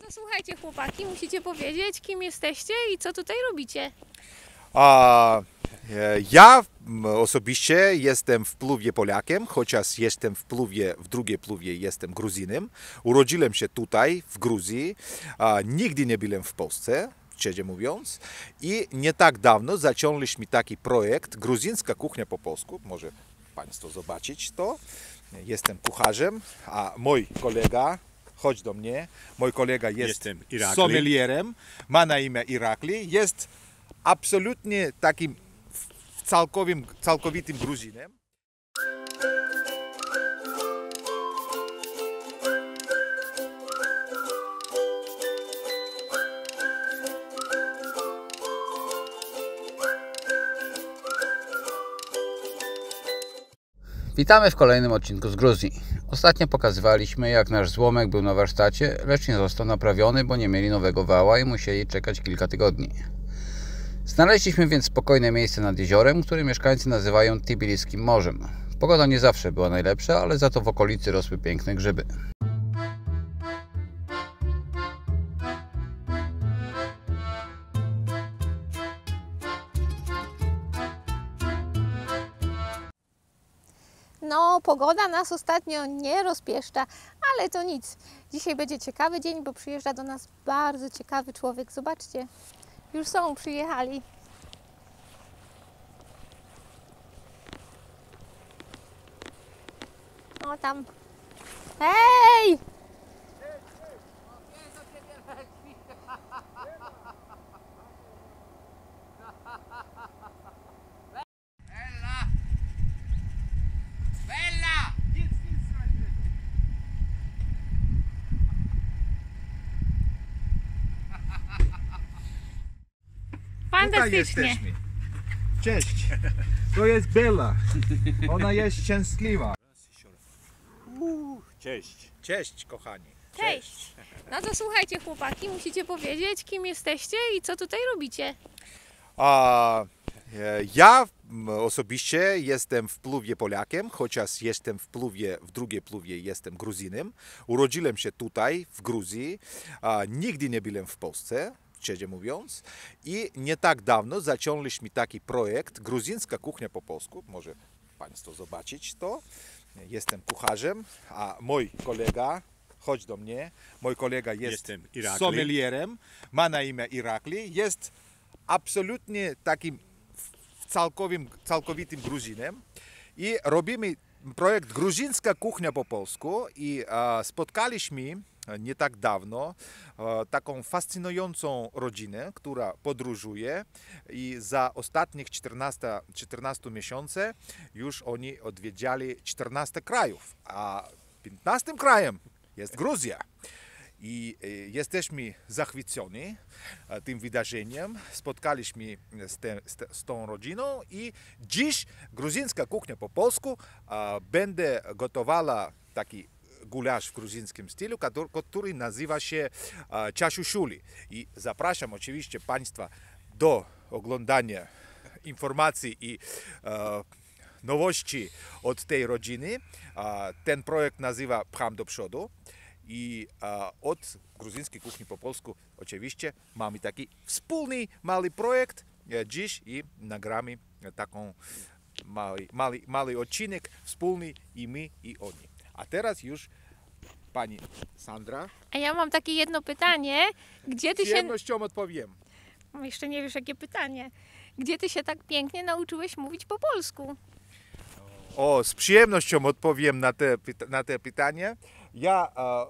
to słuchajcie chłopaki, musicie powiedzieć, kim jesteście i co tutaj robicie. Ja osobiście jestem w Plowie Polakiem, chociaż jestem w drugiej Plowie jestem Gruzinem. Urodziłem się tutaj, w Gruzji. Nigdy nie byłem w Polsce, szczerze mówiąc. I nie tak dawno zaczęliśmy taki projekt Gruzińska kuchnia po polsku. Może Państwo zobaczyć to. Jestem kucharzem, a mój kolega, chodź do mnie, mój kolega jest sommelierem, ma na imię Irakli, jest absolutnie takim całkowitym Gruzinem. Witamy w kolejnym odcinku z Gruzji. Ostatnio pokazywaliśmy, jak nasz złomek był na warsztacie, lecz nie został naprawiony, bo nie mieli nowego wała i musieli czekać kilka tygodni. Znaleźliśmy więc spokojne miejsce nad jeziorem, które mieszkańcy nazywają Tybiliskim Morzem. Pogoda nie zawsze była najlepsza, ale za to w okolicy rosły piękne grzyby. No, pogoda nas ostatnio nie rozpieszcza, ale to nic. Dzisiaj będzie ciekawy dzień, bo przyjeżdża do nas bardzo ciekawy człowiek. Zobaczcie, już przyjechali. O tam. Hej! Fantastycznie. Cześć, to jest Bella, ona jest szczęśliwa. Cześć. Cześć kochani. Cześć. No to słuchajcie chłopaki, musicie powiedzieć, kim jesteście i co tutaj robicie. Ja osobiście jestem w Plowie Polakiem, chociaż jestem w drugiej Plowie jestem Gruzinem. Urodziłem się tutaj, w Gruzji. Nigdy nie byłem w Polsce, szczerze mówiąc. I nie tak dawno zaczęliśmy taki projekt Gruzińska kuchnia po polsku. Może Państwo zobaczyć to. Jestem kucharzem, a mój kolega, chodź do mnie, mój kolega jest sommelierem, ma na imię Irakli, jest absolutnie takim całkowitym Gruzinem i robimy projekt Gruzińska kuchnia po polsku i spotkaliśmy nie tak dawno taką fascynującą rodzinę, która podróżuje i za ostatnich 14 miesięcy już oni odwiedziali 14 krajów, a 15 krajem jest Gruzja. I jesteśmy zachwyceni tym wydarzeniem. Spotkaliśmy z tą rodziną i dziś gruzińska kuchnia po polsku będzie gotowała taki gulasz w gruzińskim stylu, który nazywa się ciasiusiuli. I zapraszam oczywiście Państwa do oglądania informacji i nowości od tej rodziny. Ten projekt nazywa Pcham do przodu. I od gruzińskiej kuchni po polsku oczywiście mamy taki wspólny mały projekt dziś i nagramy taką mały odcinek wspólny i my i oni. A teraz już pani Sandra. A ja mam takie jedno pytanie. Gdzie ty Z przyjemnością odpowiem. Jeszcze nie wiesz jakie pytanie. Gdzie ty się tak pięknie nauczyłeś mówić po polsku? Z przyjemnością odpowiem na te pytanie. Ja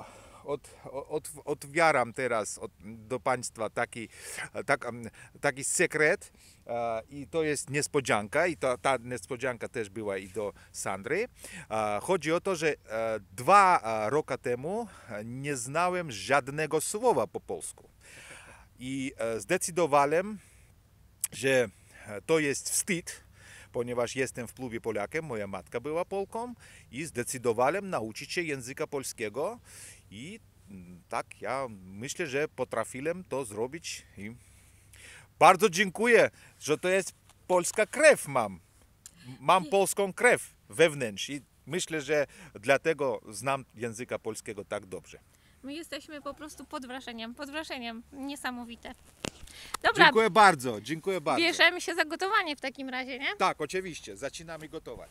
otwieram teraz do Państwa taki sekret i to jest niespodzianka i ta niespodzianka też była i do Sandry. Chodzi o to, że 2 roki temu nie znałem żadnego słowa po polsku i zdecydowałem, że to jest wstyd, ponieważ jestem w Plowie Polakiem, moja matka była Polką i zdecydowałem nauczyć się języka polskiego i tak ja myślę, że potrafiłem to zrobić i bardzo dziękuję, że to jest polska krew mam polską krew wewnątrz i myślę, że dlatego znam języka polskiego tak dobrze. My jesteśmy po prostu pod wrażeniem. Niesamowite. Dobra, Dziękuję bardzo, dziękuję bardzo. bierzemy się za gotowanie w takim razie, nie? Tak, oczywiście, zaczynamy gotować.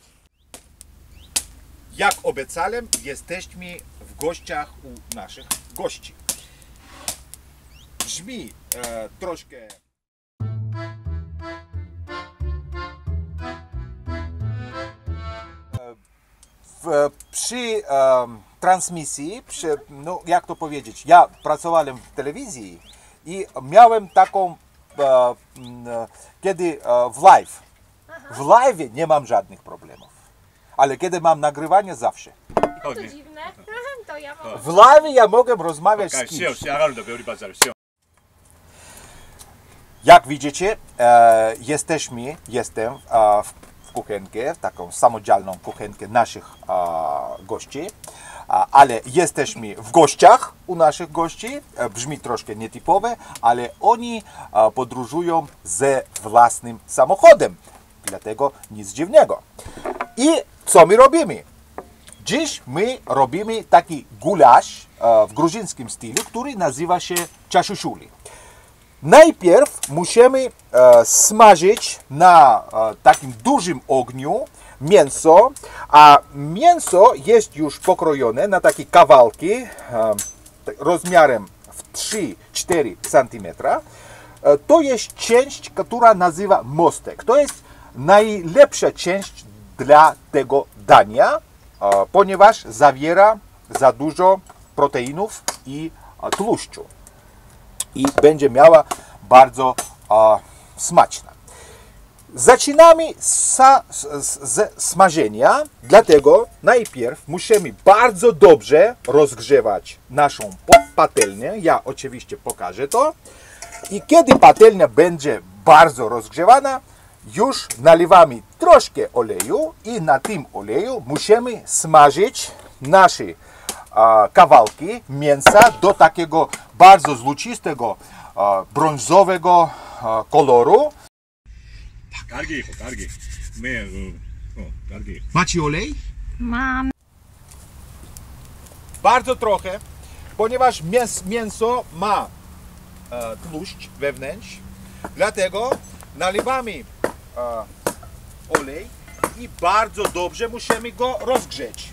Jak obiecałem, jesteśmy w gościach u naszych gości. Brzmi troszkę... Przy transmisji, no jak to powiedzieć, ja pracowałem w telewizji i miałem taką, kiedy w live. W live nie mam żadnych problemów, ale kiedy mam nagrywanie, zawsze. To dziwne. To ja mogę. W live ja mogę rozmawiać z kimś. Jak widzicie, jestem w kuchenkę, taką samodzielną kuchenkę naszych gości, ale jesteśmy w gościach u naszych gości. Brzmi troszkę nietypowe, ale oni podróżują ze własnym samochodem, dlatego nic dziwnego. I co my robimy? Dziś my robimy taki gulasz w gruzińskim stylu, który nazywa się czaszuszuli. Najpierw musimy smażyć na takim dużym ogniu mięso, a mięso jest już pokrojone na takie kawałki rozmiarem w 3-4 cm. To jest część, która nazywa mostek. To jest najlepsza część dla tego dania, ponieważ zawiera za dużo proteinów i tłuszczu. I będzie miała bardzo smaczna. Zaczynamy ze smażenia, dlatego najpierw musimy bardzo dobrze rozgrzewać naszą patelnię. Ja oczywiście pokażę to. I kiedy patelnia będzie bardzo rozgrzewana, już nalewamy troszkę oleju i na tym oleju musimy smażyć nasze kawałki mięsa do takiego bardzo złocistego, brązowego koloru. Macie olej? Mam. Bardzo trochę, ponieważ mięso ma tłuszcz wewnątrz, dlatego nalewamy olej i bardzo dobrze musimy go rozgrzeć.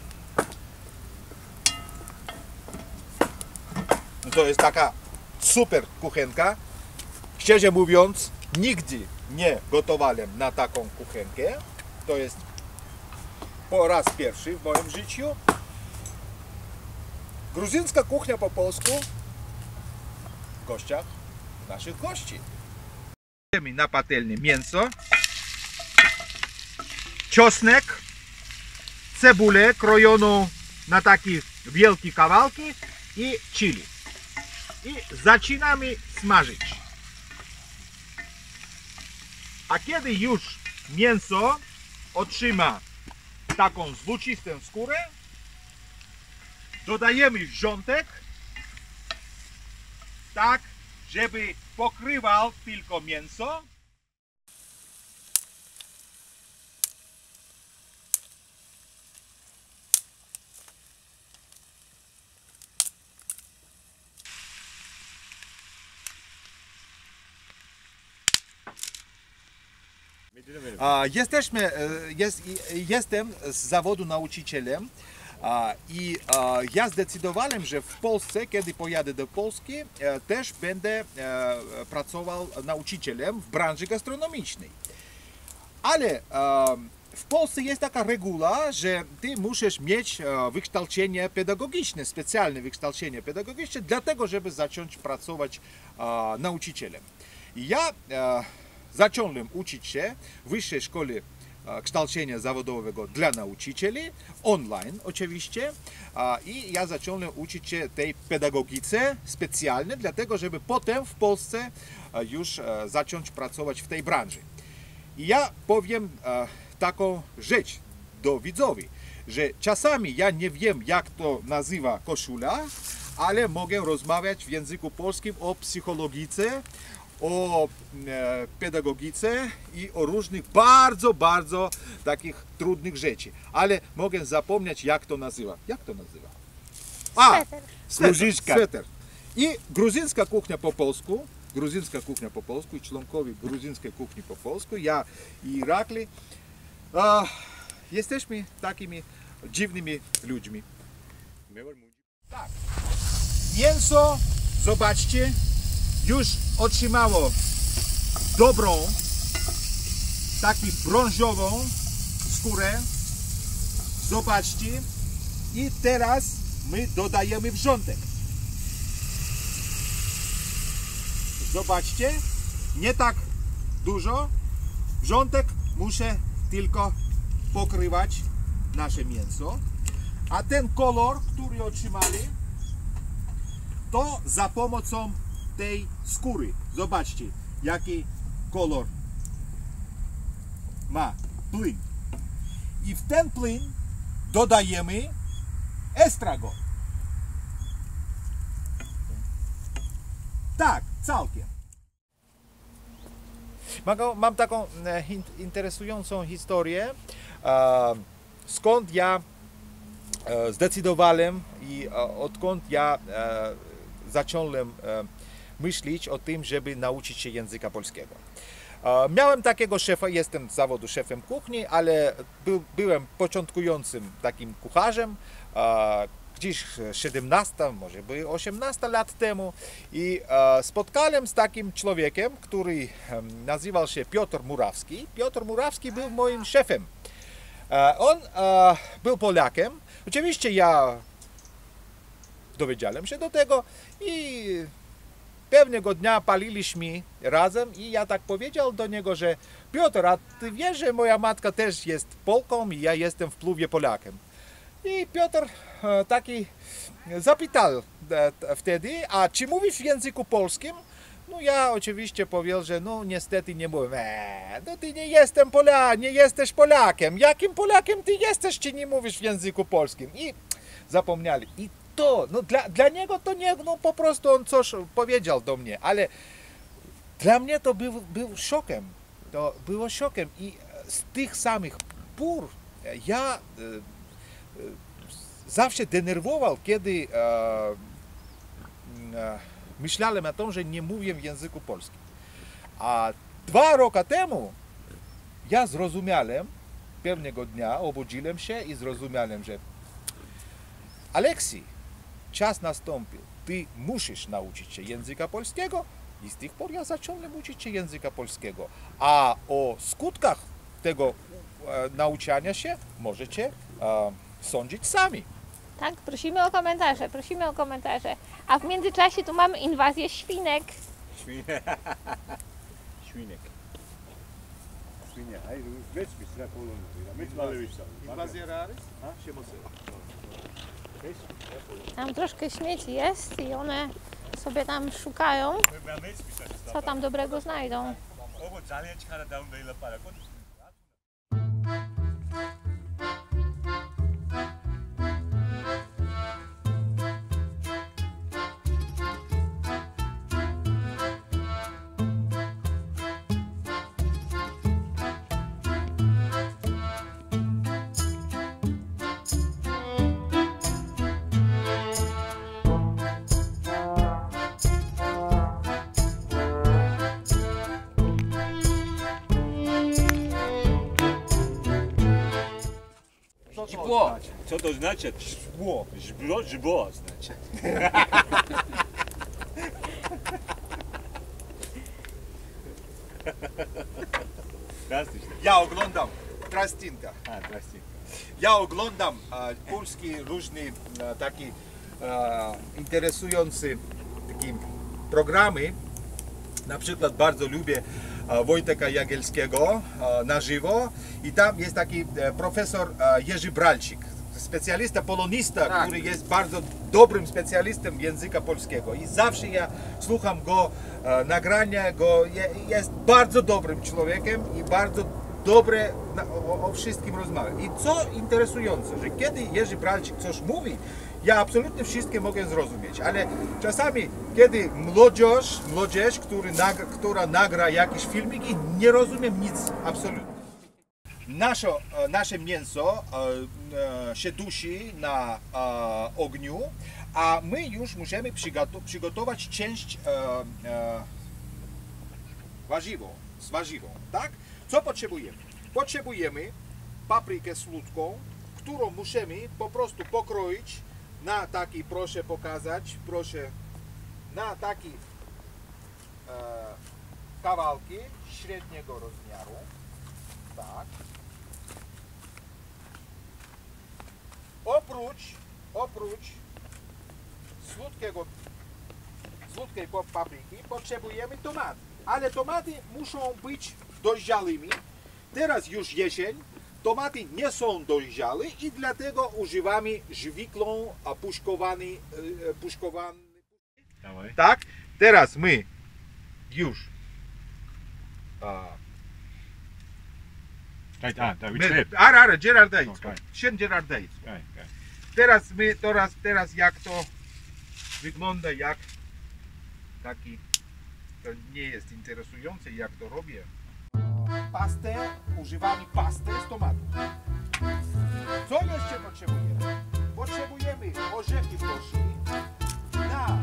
To jest taka super kuchenka. Szczerze mówiąc, nigdy nie gotowałem na taką kuchenkę. To jest po raz pierwszy w moim życiu. Gruzyńska kuchnia po polsku w gościach naszych gości. Na patelni mięso, czosnek, cebulę krojoną na takie wielkie kawałki i chili. I zaczynamy smażyć. A kiedy już mięso otrzyma taką złocistą skórę, dodajemy wrzątek, tak żeby pokrywał tylko mięso. Jestem z zawodu nauczycielem i ja zdecydowałem, że w Polsce, kiedy pojadę do Polski, też będę pracował nauczycielem w branży gastronomicznej. Ale w Polsce jest taka reguła, że ty musisz mieć wykształcenie pedagogiczne, specjalne wykształcenie pedagogiczne, dlatego żeby zacząć pracować nauczycielem. I ja zacząłem uczyć się w Wyższej Szkole Kształcenia Zawodowego dla nauczycieli, online oczywiście, i ja zacząłem uczyć się tej pedagogice specjalnej, dlatego żeby potem w Polsce już zacząć pracować w tej branży. I ja powiem taką rzecz do widzowie, że czasami ja nie wiem, jak to nazywa koszula, ale mogę rozmawiać w języku polskim o psychologice, o pedagogice i o różnych bardzo takich trudnych rzeczy. Ale mogę zapomnieć, jak to nazywa. Jak to nazywa? Sweter. Sweter. Sweter. I gruzyńska kuchnia po polsku. Gruzyńska kuchnia po polsku i członkowie gruzyńskiej kuchni po polsku. Ja i Irakli. Jesteśmy takimi dziwnymi ludźmi. Tak. Mięso, zobaczcie, już otrzymało dobrą, taką brązową skórę. Zobaczcie. I teraz my dodajemy wrzątek. Zobaczcie, nie tak dużo. Wrzątek muszę tylko pokrywać nasze mięso. A ten kolor, który otrzymali, to za pomocą tej skóry. Zobaczcie, jaki kolor ma plyn. I w ten plyn dodajemy estragon. Tak, całkiem. Mam taką interesującą historię, skąd ja zdecydowałem i odkąd ja zacząłem myśleć o tym, żeby nauczyć się języka polskiego. Miałem takiego szefa, jestem z zawodu szefem kuchni, ale byłem początkującym takim kucharzem, gdzieś 17, może by 18 lat temu i spotkałem z takim człowiekiem, który nazywał się Piotr Murawski. Piotr Murawski był moim szefem. On był Polakiem. Oczywiście ja dowiedziałem się do tego i pewnego dnia paliliśmy razem i ja tak powiedział do niego, że Piotr, a ty wiesz, że moja matka też jest Polką i ja jestem w wpływie Polakiem. I Piotr taki zapytał wtedy, a czy mówisz w języku polskim? No ja oczywiście powiedział, że no niestety nie mówię. No ty nie jesteś Polakiem. Jakim Polakiem ty jesteś, czy nie mówisz w języku polskim? I zapomnieli. I to, no dla niego to nie, no po prostu on coś powiedział do mnie, ale dla mnie to był szokiem. To było szokiem i z tych samych pór ja zawsze denerwował, kiedy myślałem o tym, że nie mówię w języku polskim. A 2 roki temu ja zrozumiałem, pewnego dnia obudziłem się i zrozumiałem, że Aleksiej, czas nastąpił. Ty musisz nauczyć się języka polskiego i z tych por ja zacząłem uczyć się języka polskiego. A o skutkach tego nauczania się możecie sądzić sami. Tak, prosimy o komentarze, prosimy o komentarze. A w międzyczasie tu mamy inwazję świnek. Świnek. Świnia. Hayır, resmi sıra kolonu. Inwazja rary? Tam troszkę śmieci jest i one sobie tam szukają, co tam dobrego znajdą. Żbło. Co to znaczy? Żbło. Żbło znaczy. Ja oglądam Trastinka. Trastinka. Ja oglądam polskie różne takie interesujące takie programy. Na przykład bardzo lubię Wojtka Jagielskiego na żywo i tam jest taki profesor Jerzy Bralczyk, specjalista polonista, Tak. który jest bardzo dobrym specjalistą języka polskiego i zawsze ja słucham go, nagrania go, jest bardzo dobrym człowiekiem i bardzo dobre o wszystkim rozmawia. I co interesujące, że kiedy Jerzy Bralczyk coś mówi, ja absolutnie wszystkie mogę zrozumieć, ale czasami, kiedy młodzież, która nagra jakiś filmik i nie rozumiem nic absolutnie. nasze mięso się dusi na ogniu, a my już musimy przygotować część z warzywą, tak? Co potrzebujemy? Potrzebujemy paprykę słodką, którą musimy po prostu pokroić na taki, proszę pokazać, proszę, na taki kawałki średniego rozmiaru, tak. Oprócz słodkiej papryki potrzebujemy tomaty, ale tomaty muszą być dojrzałymi. Teraz już jesień, tomaty nie są dojrzałe i dlatego używamy żwiklą puszkowany. Tak, teraz my już Teraz jak to wygląda, jak taki, to nie jest interesujące, jak to robię. Używamy pasty z tomatów. Co jeszcze potrzebujemy? Potrzebujemy orzechy proszki na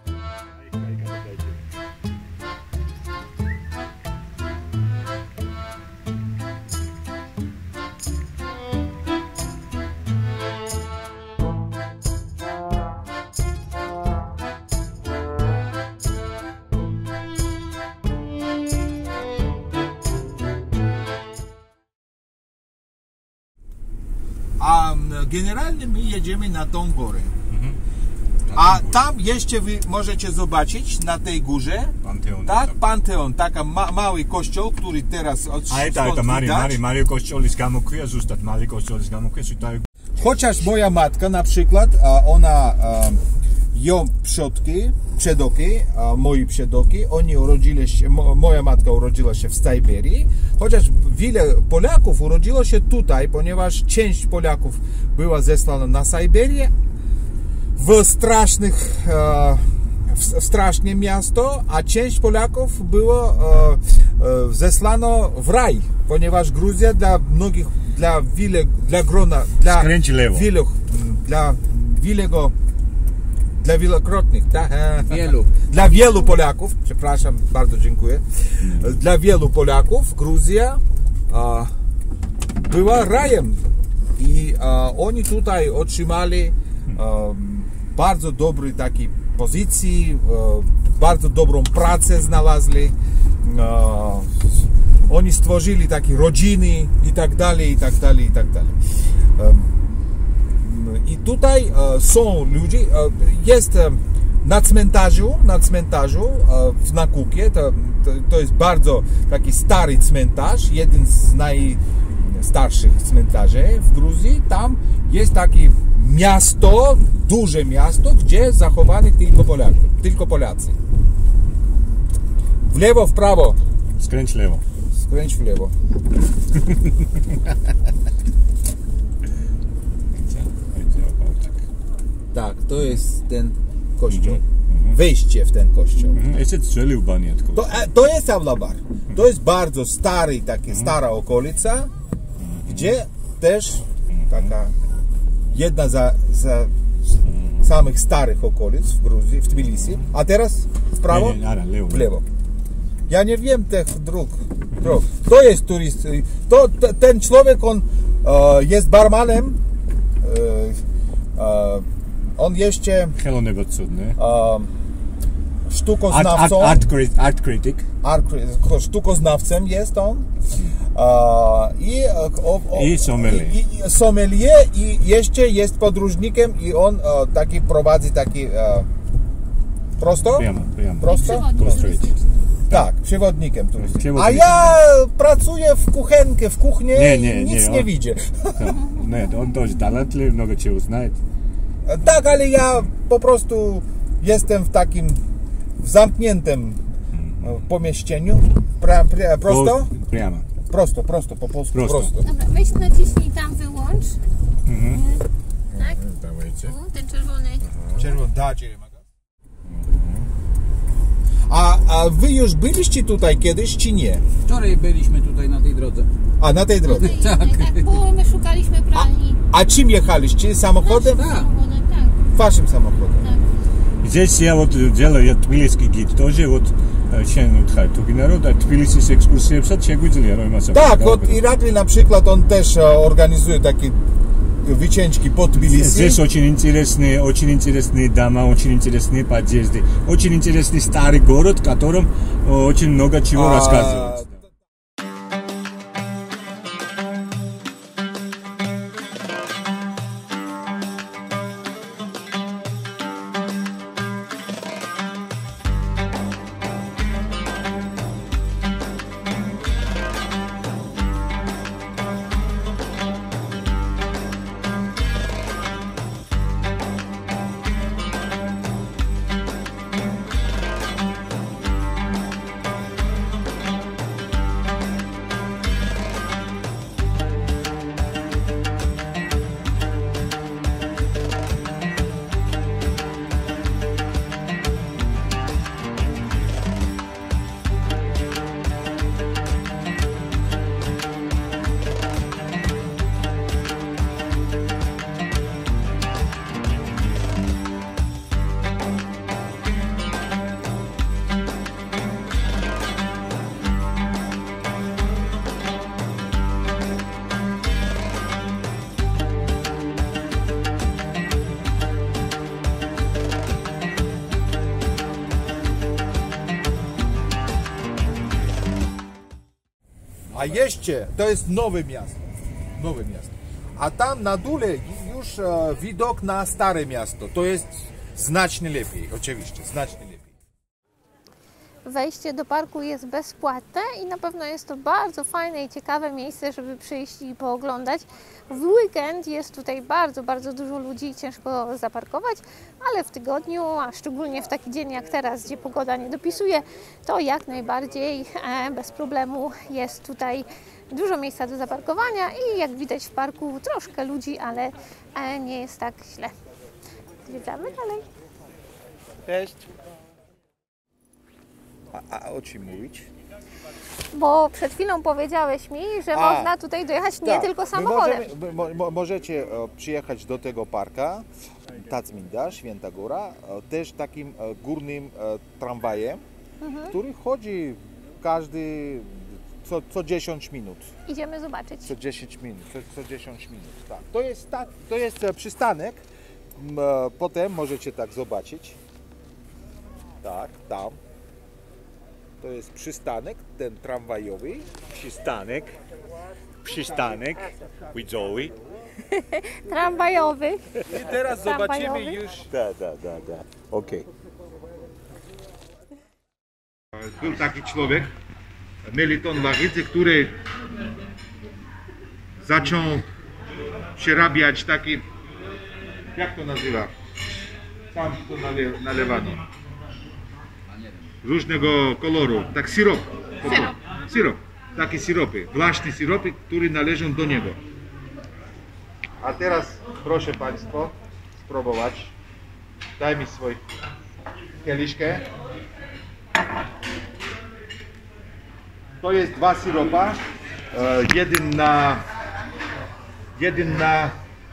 generalnie my jedziemy na tą górę. A tam jeszcze wy możecie zobaczyć na tej górze Panteon. Tak, Panteon, taka mały kościół, który teraz Mały kościół z Gamokria, zostać mały kościół z Gamokria. Chociaż moja matka na przykład, ona ją moi przodkowie, oni urodzili się, moja matka urodziła się w Syberii, chociaż wiele Polaków urodziło się tutaj, ponieważ część Polaków była zesłana na Syberię, w straszne miasto, a część Polaków było zesłano w raj, ponieważ Gruzja dla mnogich, dla wielokrotnych, tak? Dla wielu Polaków, przepraszam, bardzo dziękuję. Dla wielu Polaków Gruzja była rajem i oni tutaj otrzymali bardzo dobry taki pozycji, bardzo dobrą pracę znaleźli. Oni stworzyli takie rodziny i tak dalej, i tak dalej, i tak dalej. I tutaj są ludzie, jest na cmentarzu w Nakukie, to jest bardzo taki stary cmentarz, jeden z najstarszych cmentarzy w Gruzji. Tam jest takie miasto, duże miasto, gdzie zachowani tylko Polacy. W lewo, w prawo. Skręć w lewo. Skręć w lewo. Tak, to jest ten kościół. Wejście w ten kościół. To jest Avlabar. To jest bardzo stary, stara okolica, gdzie też taka jedna z samych starych okolic w Gruzji, w Tbilisi. A teraz w prawo? W lewo. Ja nie wiem tych dróg. To jest turyst. Ten człowiek, on jest barmanem. On jeszcze sztukoznawcą. Art critic. Sztukoznawcem jest on. I sommelier i jeszcze jest podróżnikiem i on taki prowadzi taki prosto? Prosto? Tak, przewodnikiem turystycznym. A ja pracuję w kuchni i nic nie widzę. Nie, on dość talentliwy, mnogo cię uznaje. Tak, ale ja po prostu jestem w takim zamkniętym pomieszczeniu. Prosto? Prosto, po polsku prosto. Dobra, weź naciśnij tam wyłącz. Tak? Ten czerwony. Czerwony, a wy już byliście tutaj kiedyś, czy nie? Wczoraj byliśmy tutaj na tej drodze. A, na tej drodze. Tak, bo my szukaliśmy pralni. A czym jechaliście? Samochodem? Tak. Samochodem, tak. Waszym samochodem. Здесь я вот делаю, я тбилисский гид тоже, вот შენ ვთხარ თუგინარო და თბილისის ექსკურსიებსაც შეგვიძლია რომ იმასაც Tak, od Irakli na przykład on też organizuje takie wycieczki po Tbilisi. Здесь очень интересные дома, очень интересные подъезды, очень интересный старый город, в котором очень много чего рассказывают. A jeszcze to jest nowe miasto. A tam na dole już widok na stare miasto. To jest znacznie lepiej, oczywiście, znacznie lepiej. Wejście do parku jest bezpłatne i na pewno jest to bardzo fajne i ciekawe miejsce, żeby przyjść i pooglądać. W weekend jest tutaj bardzo, bardzo dużo ludzi i ciężko zaparkować, ale w tygodniu, a szczególnie w taki dzień jak teraz, gdzie pogoda nie dopisuje, to jak najbardziej bez problemu jest tutaj dużo miejsca do zaparkowania i jak widać w parku troszkę ludzi, ale nie jest tak źle. Zwiedzamy dalej. Cześć. A o czym mówić? Bo przed chwilą powiedziałeś mi, że można tutaj dojechać nie tylko samochodem. Możecie przyjechać do tego parka, Tazminda, Święta Góra, też takim górnym tramwajem, który chodzi każdy co 10 minut. Idziemy zobaczyć. Co 10 minut, co 10 minut, tak. To jest przystanek, potem możecie tak zobaczyć, tak, tam. To jest przystanek, ten tramwajowy. Przystanek, widzowie. Tramwajowy. I teraz zobaczymy już. Da. Okej. Był taki człowiek, Meliton Lachicy, który zaczął przerabiać taki, jak to nazywa? Tam to nalewano. Różnego koloru, tak syrop. Syrop. Takie syropy, własne syropy, które należą do niego. A teraz proszę Państwa spróbować. Daj mi swój kieliszkę. To jest dwa syropa. Jeden na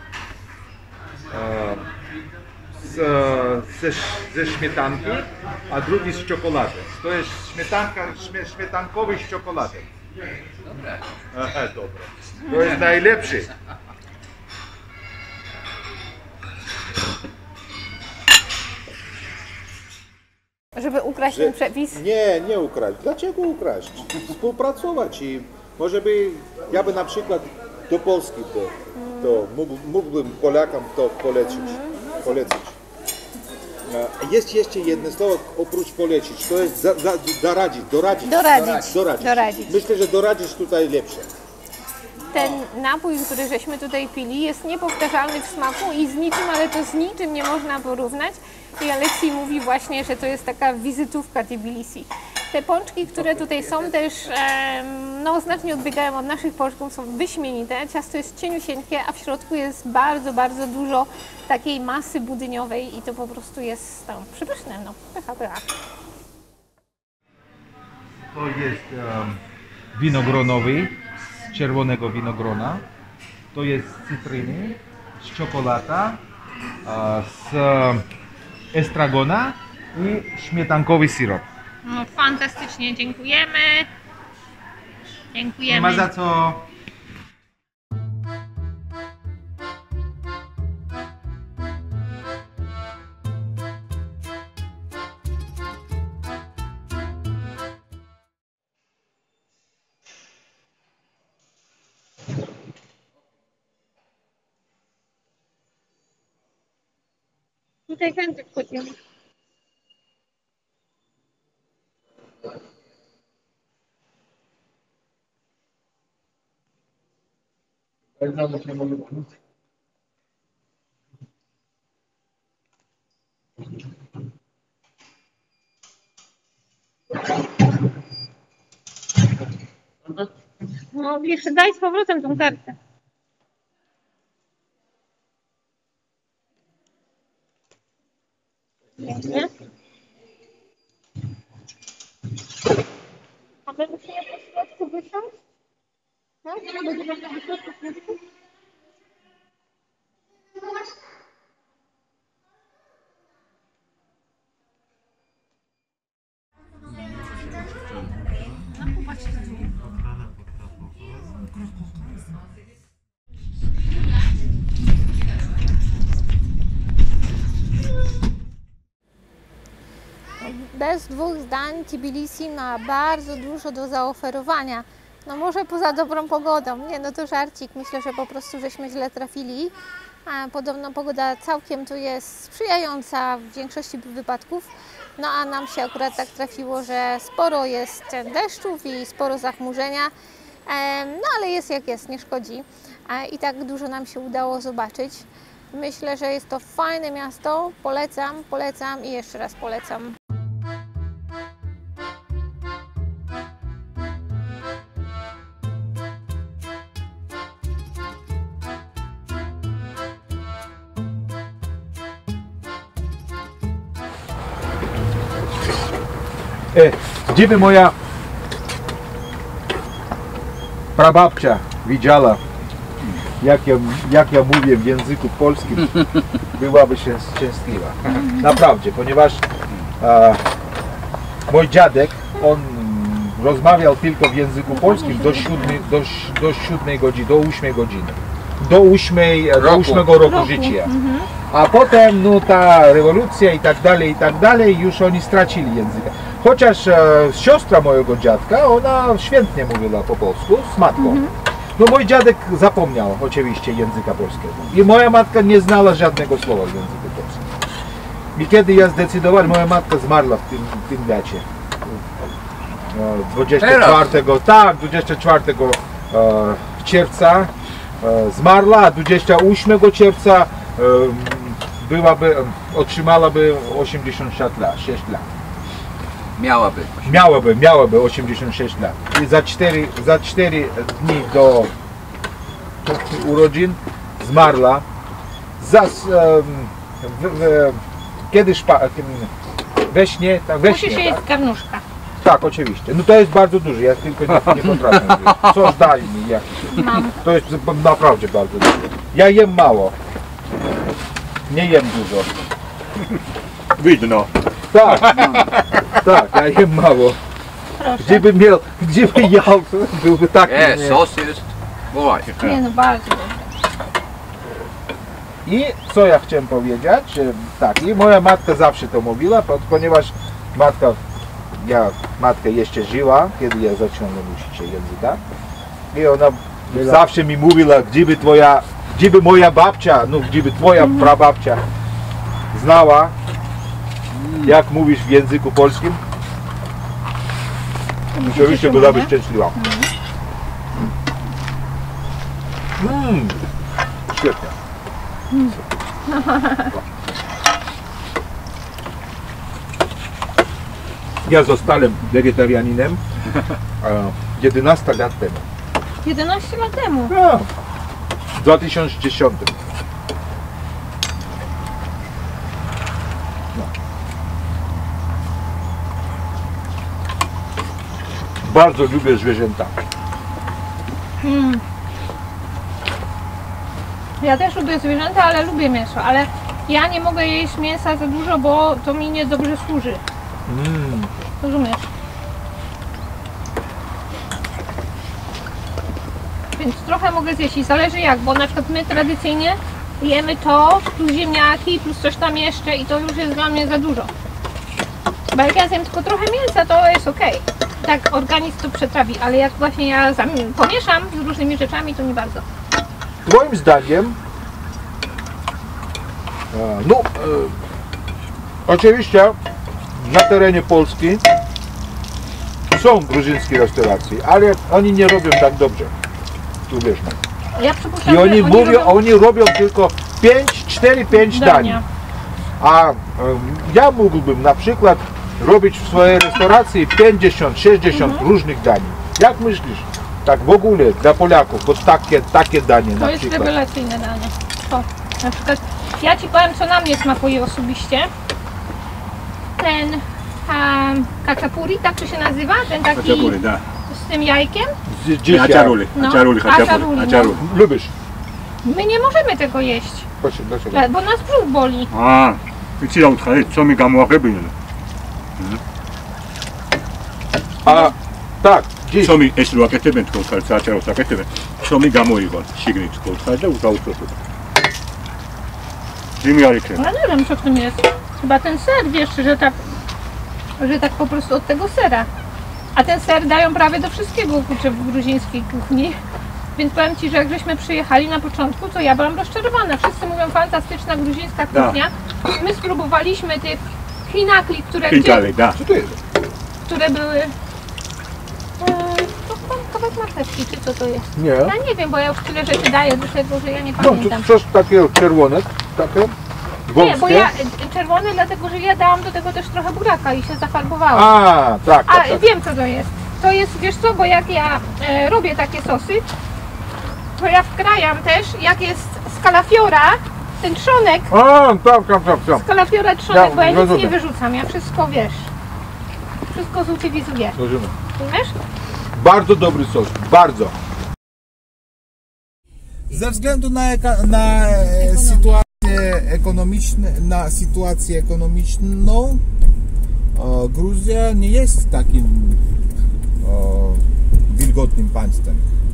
ze śmietanki, a drugi z czekolady. To jest śmietankowy z czekoladą. Dobre. Aha, dobre. To jest najlepszy. Żeby ukraść ten przepis? Nie ukraść. Dlaczego ukraść? Współpracować i może by, ja by na przykład do Polski to mógłbym Polakom to polecić. Jest jeszcze jedno słowo oprócz polecić, to jest doradzić. Myślę, że doradzić tutaj lepsze. Ten napój, który żeśmy tutaj pili, jest niepowtarzalny w smaku i z niczym, ale to z niczym nie można porównać. I Aleksiej mówi właśnie, że to jest taka wizytówka Tbilisi. Te pączki, które tutaj są, też znacznie odbiegają od naszych pączków, są wyśmienite. Ciasto jest cieniusieńkie, a w środku jest bardzo, bardzo dużo takiej masy budyniowej i to po prostu jest przepyszne. Pycha. To jest winogronowy z czerwonego winogrona. To jest z cytryny, z czekolada, z estragona i śmietankowy syrop. No, fantastycznie, dziękujemy. Dziękujemy. Nie ma za co. Tutaj chętnie wchodzimy. No, jeszcze daj z powrotem tą kartę. Nie? A będę się nie po środku wysiąść? Tak? Będzie można po środku wysiąść? Bez dwóch zdań Tbilisi ma bardzo dużo do zaoferowania. No może poza dobrą pogodą. Nie, no to żarcik. Myślę, że po prostu żeśmy źle trafili. Podobno pogoda całkiem tu jest sprzyjająca w większości wypadków. No a nam się akurat tak trafiło, że sporo jest deszczów i sporo zachmurzenia. No ale jest jak jest, nie szkodzi. I tak dużo nam się udało zobaczyć. Myślę, że jest to fajne miasto. Polecam, polecam i jeszcze raz polecam. Gdyby moja prababcia widziała, jak ja mówię w języku polskim, byłaby szczęśliwa. Naprawdę, ponieważ mój dziadek, on rozmawiał tylko w języku polskim do 7 godziny, do 8 godziny. Do 8 roku życia. A potem no, ta rewolucja i tak dalej, już oni stracili języka. Chociaż siostra mojego dziadka, ona świetnie mówiła po polsku z matką. No mój dziadek zapomniał oczywiście języka polskiego. I moja matka nie znała żadnego słowa w języku polskim. I kiedy ja zdecydowałem, moja matka zmarła w tym dacie. 24 czerwca zmarła, a 28 czerwca otrzymałaby 86 lat. Miałaby 86 lat. I za 4 dni do urodzin zmarła. Kiedyś we śnie. Musi się jeść garnuszka. Tak, oczywiście. No to jest bardzo dużo, ja tylko nie potrafię. Coś daj mi jakiś. Mam. To jest naprawdę bardzo dużo. Ja jem mało. Nie jem dużo. Widno. Tak, tak, ja jem mało. Gdyby jadł, byłby taki. Sos jest. Bywaj. Nie no, bardzo dobrze. I co ja chciałem powiedzieć, że tak, i moja matka zawsze to mówiła, ponieważ matka jeszcze żyła, kiedy ja zacząłem uczyć się języka. I ona zawsze mi mówiła, gdyby moja babcia, no gdyby twoja prababcia znała, jak mówisz w języku polskim, oczywiście byłaby szczęśliwa. Świetnie. Ja zostałem wegetarianinem 11 lat temu. 11 lat temu? No, w 2010. No. bardzo lubię zwierzęta. Ja też lubię zwierzęta, ale lubię mięso, ale ja nie mogę jeść mięsa za dużo, bo to mi niedobrze służy. Rozumiesz? Więc trochę mogę zjeść i zależy jak, bo na przykład my tradycyjnie jemy to, plus ziemniaki, plus coś tam jeszcze i to już jest dla mnie za dużo. Bo jak ja zjem tylko trochę mięsa, to jest ok. Tak organizm to przetrawi, ale jak właśnie ja pomieszam z różnymi rzeczami, to nie bardzo. Moim zdaniem, oczywiście na terenie Polski są gruzińskie restauracje, ale oni nie robią tak dobrze. Tu wiesz, Ja przypuszczam, i że oni mówią, oni robią tylko 4-5 dań. A ja mógłbym na przykład robić w swojej restauracji 50-60 różnych dań. Jak myślisz? Tak w ogóle dla Polaków, bo takie danie To na jest przykład. rewelacyjne danie. To, na przykład, ja Ci powiem, co na mnie smakuje osobiście. Ten kaczapuri, tak to się nazywa? Ten taki Hachapury, da. z tym jajkiem? Dzisiaj. Hacharuly, No, hacharuly, hacharuly, no. hacharuly. Lubisz? My nie możemy tego jeść, Proszę, dlaczego? bo nas brzuch boli. A, wiecie, ja utchałem, co mi gamu ryby nie. A tak, dziś. Co mi, jeśli łakety będą utchałem, co ja łakety będą. Co mi gamu igon, signiczko utchałem, to utchałem. Zimy jarikiem. Ja nie wiem, co w tym jest. Chyba ten ser, wiesz, że tak po prostu od tego sera. A ten ser dają prawie do wszystkiego, kurczę, w gruzińskiej kuchni. Więc powiem Ci, że jak żeśmy przyjechali na początku, to ja byłam rozczarowana. Wszyscy mówią, fantastyczna gruzińska kuchnia. My spróbowaliśmy tych chinakli, Pinkali, da. Co to jest? które były... to kawałek marchewki, czy co to jest? Nie. Ja nie wiem, bo ja już tyle rzeczy daję do tego, że ja nie No, to pamiętam. coś takiego czerwone, takie wąskie. Nie, bo ja czerwony, dlatego że ja dałam do tego też trochę buraka i się zafarbowałam. A, tak, A tak, tak. wiem, co to jest. To jest, wiesz co, bo jak ja robię takie sosy, to ja wkrajam też, jak jest z kalafiora, ten trzonek, A, tak. z kalafiora trzonek, Ja bo ja nic rozumiem. nie wyrzucam, ja wszystko, wiesz, wszystko zutylizuję, Rozumiem. rozumiesz? Bardzo dobry sos, bardzo. Ze względu na sytuację ekonomiczną, Gruzja nie jest takim wilgotnym państwem.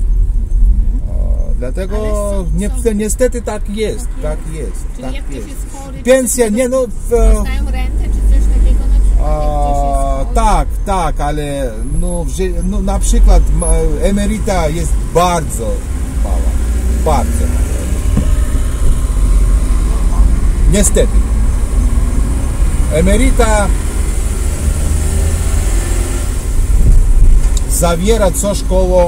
Dlatego niestety tak jest. Czyli jak ktoś jest chory, Pensja, nie no... dostają rentę czy coś takiego na przykład, jak ktoś jest chory? Tak, ale no, na przykład emeryta jest bardzo mała. Bardzo mała. Niestety. Emeryta zawiera coś koło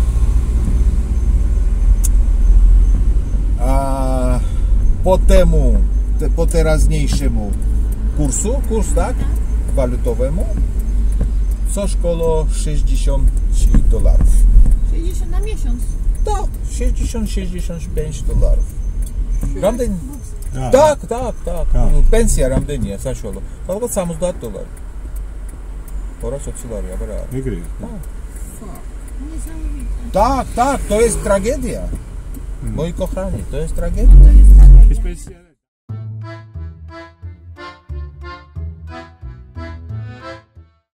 po teraźniejszemu kurs, tak? Walutowemu, coś koło $60. 60 na miesiąc. Tak, $60-65. Ramden. Tak. Pensja Ramdenie, saçmalı. Fakat samuzda dolar. Orası otsular ya, bırak. Nie gry. Niesamowite. Tak, to jest tragedia. Moi kochani, to jest tragedia. To jest tak. Specjalnie.